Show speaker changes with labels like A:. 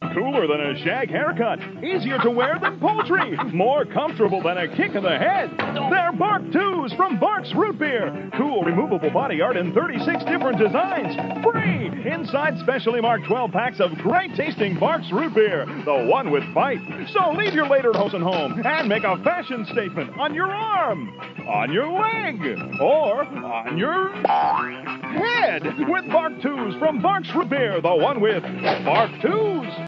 A: Cooler than a shag haircut, easier to wear than poultry, more comfortable than a kick in the head. They're Barqtoos from Barq's Root Beer. Cool, removable body art in 36 different designs. Free! Inside specially marked 12 packs of great-tasting Barq's Root Beer, the one with bite. So leave your lederhosen home and make a fashion statement on your arm, on your leg, or on your head with Barqtoos from Barq's Root Beer, the one with Barqtoos.